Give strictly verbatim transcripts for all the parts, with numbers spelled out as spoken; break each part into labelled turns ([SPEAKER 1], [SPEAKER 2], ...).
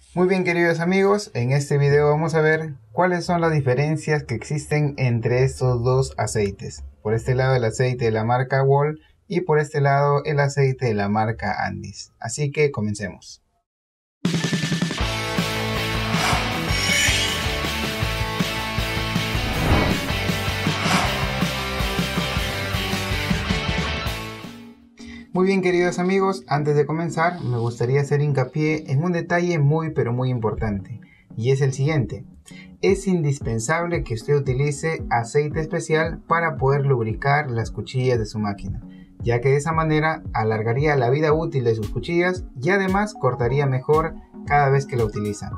[SPEAKER 1] Muy bien, queridos amigos, en este video vamos a ver cuáles son las diferencias que existen entre estos dos aceites. Por este lado el aceite de la marca Wall y por este lado el aceite de la marca Andis. Así que comencemos. Muy bien, queridos amigos, antes de comenzar me gustaría hacer hincapié en un detalle muy pero muy importante, y es el siguiente. Es indispensable que usted utilice aceite especial para poder lubricar las cuchillas de su máquina, ya que de esa manera alargaría la vida útil de sus cuchillas y además cortaría mejor cada vez que la utilizan.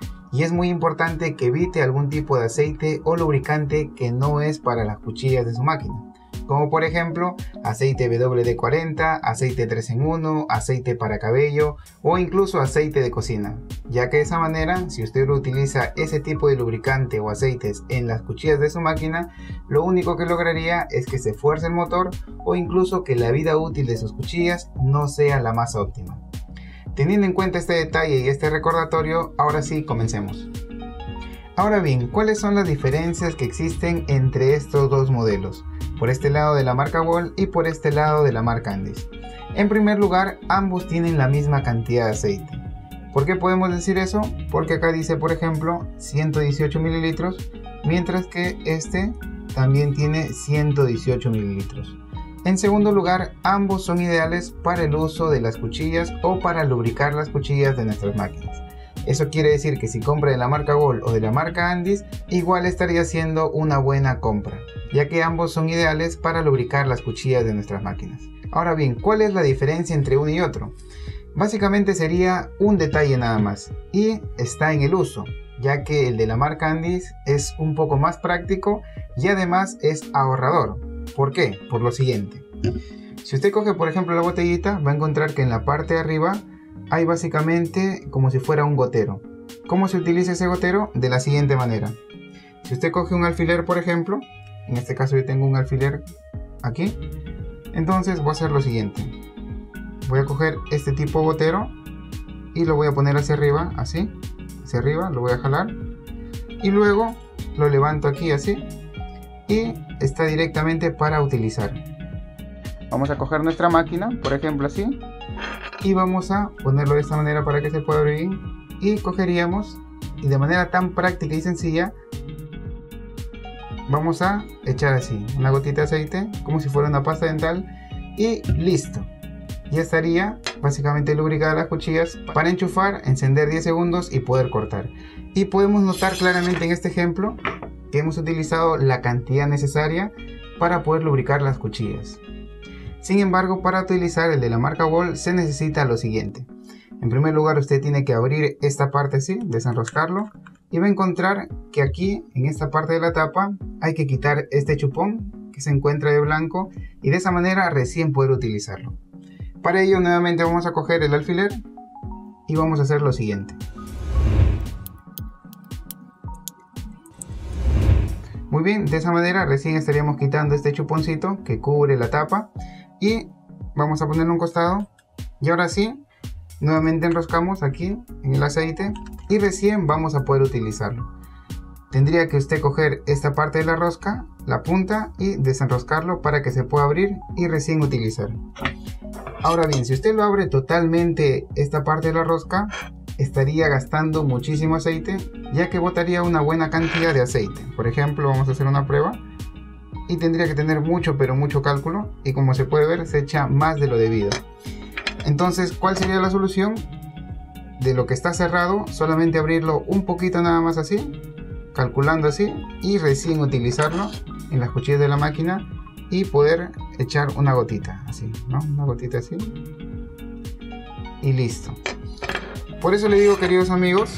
[SPEAKER 1] Y es muy importante que evite algún tipo de aceite o lubricante que no es para las cuchillas de su máquina, como por ejemplo aceite W D cuarenta, aceite tres en uno, aceite para cabello o incluso aceite de cocina, ya que de esa manera, si usted utiliza ese tipo de lubricante o aceites en las cuchillas de su máquina, lo único que lograría es que se fuerce el motor o incluso que la vida útil de sus cuchillas no sea la más óptima. Teniendo en cuenta este detalle y este recordatorio, ahora sí comencemos. Ahora bien, ¿cuáles son las diferencias que existen entre estos dos modelos? Por este lado de la marca Wall y por este lado de la marca Andis. En primer lugar, ambos tienen la misma cantidad de aceite. ¿Por qué podemos decir eso? Porque acá dice, por ejemplo, ciento dieciocho mililitros, mientras que este también tiene ciento dieciocho mililitros. En segundo lugar, ambos son ideales para el uso de las cuchillas o para lubricar las cuchillas de nuestras máquinas. Eso quiere decir que si compra de la marca Wall o de la marca Andis, igual estaría siendo una buena compra, ya que ambos son ideales para lubricar las cuchillas de nuestras máquinas. Ahora bien, ¿cuál es la diferencia entre uno y otro? Básicamente sería un detalle nada más, y está en el uso, ya que el de la marca Andis es un poco más práctico y además es ahorrador. ¿Por qué? Por lo siguiente. Si usted coge por ejemplo la botellita, va a encontrar que en la parte de arriba hay básicamente como si fuera un gotero. ¿Cómo se utiliza ese gotero? De la siguiente manera. Si usted coge un alfiler, por ejemplo, en este caso yo tengo un alfiler aquí, entonces voy a hacer lo siguiente. Voy a coger este tipo de gotero y lo voy a poner hacia arriba, así, hacia arriba, lo voy a jalar y luego lo levanto aquí así y está directamente para utilizar. Vamos a coger nuestra máquina, por ejemplo así, y vamos a ponerlo de esta manera para que se pueda abrir y cogeríamos y de manera tan práctica y sencilla vamos a echar así una gotita de aceite como si fuera una pasta dental y listo, ya estaría básicamente lubricada las cuchillas para enchufar, encender diez segundos y poder cortar. Y podemos notar claramente en este ejemplo que hemos utilizado la cantidad necesaria para poder lubricar las cuchillas. Sin embargo, para utilizar el de la marca Wall se necesita lo siguiente. En primer lugar, usted tiene que abrir esta parte así, desenroscarlo, y va a encontrar que aquí, en esta parte de la tapa, hay que quitar este chupón que se encuentra de blanco y de esa manera recién poder utilizarlo. Para ello, nuevamente vamos a coger el alfiler y vamos a hacer lo siguiente. Muy bien, de esa manera recién estaríamos quitando este chuponcito que cubre la tapa y vamos a ponerlo a un costado y ahora sí nuevamente enroscamos aquí en el aceite y recién vamos a poder utilizarlo. Tendría que usted coger esta parte de la rosca, la punta, y desenroscarlo para que se pueda abrir y recién utilizar. Ahora bien, si usted lo abre totalmente esta parte de la rosca, estaría gastando muchísimo aceite, ya que botaría una buena cantidad de aceite. Por ejemplo, vamos a hacer una prueba y tendría que tener mucho pero mucho cálculo y como se puede ver se echa más de lo debido. Entonces, ¿cuál sería la solución? De lo que está cerrado, solamente abrirlo un poquito nada más así, calculando así, y recién utilizarlo en las cuchillas de la máquina y poder echar una gotita así, ¿no? Una gotita así y listo. Por eso le digo, queridos amigos,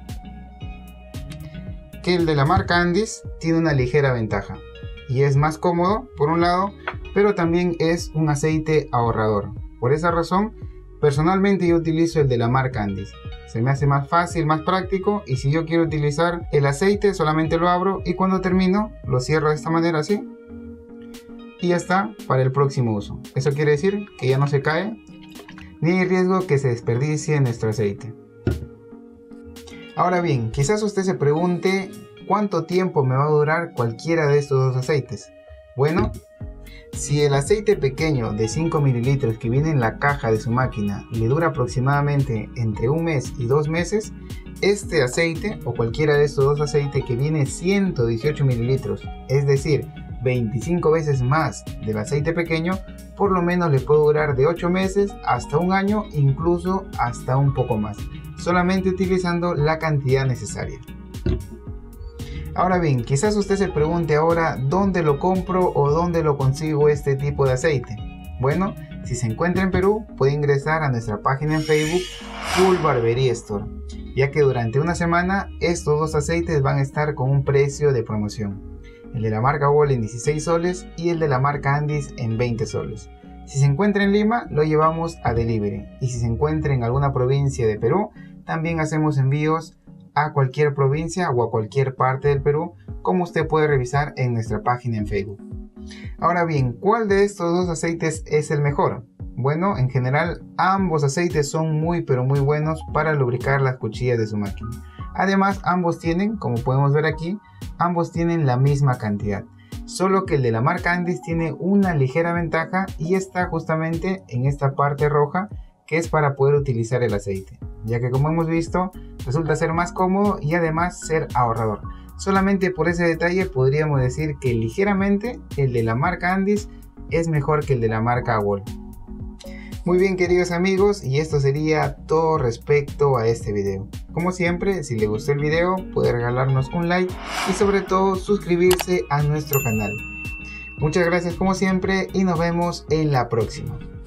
[SPEAKER 1] que el de la marca Andis tiene una ligera ventaja y es más cómodo por un lado, pero también es un aceite ahorrador. Por esa razón, personalmente yo utilizo el de la marca Andis. Se me hace más fácil, más práctico, y si yo quiero utilizar el aceite solamente lo abro y cuando termino lo cierro de esta manera así y ya está para el próximo uso. Eso quiere decir que ya no se cae ni hay riesgo que se desperdicie nuestro aceite. Ahora bien, quizás usted se pregunte cuánto tiempo me va a durar cualquiera de estos dos aceites. Bueno, si el aceite pequeño de cinco mililitros que viene en la caja de su máquina le dura aproximadamente entre un mes y dos meses, este aceite o cualquiera de estos dos aceites que viene ciento dieciocho mililitros, es decir, veinticinco veces más del aceite pequeño, por lo menos le puede durar de ocho meses hasta un año, incluso hasta un poco más, solamente utilizando la cantidad necesaria. Ahora bien, quizás usted se pregunte ahora dónde lo compro o dónde lo consigo este tipo de aceite. Bueno, si se encuentra en Perú, puede ingresar a nuestra página en Facebook Full Barbería Store, ya que durante una semana estos dos aceites van a estar con un precio de promoción. El de la marca Wall en dieciséis soles y el de la marca Andis en veinte soles. Si se encuentra en Lima, lo llevamos a delivery, y si se encuentra en alguna provincia de Perú, también hacemos envíos a cualquier provincia o a cualquier parte del Perú, como usted puede revisar en nuestra página en Facebook. Ahora bien, ¿cuál de estos dos aceites es el mejor? Bueno, en general ambos aceites son muy pero muy buenos para lubricar las cuchillas de su máquina. Además, ambos tienen, como podemos ver aquí, ambos tienen la misma cantidad. Solo que el de la marca Andis tiene una ligera ventaja y está justamente en esta parte roja, que es para poder utilizar el aceite, ya que como hemos visto resulta ser más cómodo y además ser ahorrador. Solamente por ese detalle podríamos decir que ligeramente el de la marca Andis es mejor que el de la marca Wall. Muy bien, queridos amigos, y esto sería todo respecto a este video. Como siempre, si le gustó el video puede regalarnos un like y sobre todo suscribirse a nuestro canal. Muchas gracias como siempre y nos vemos en la próxima.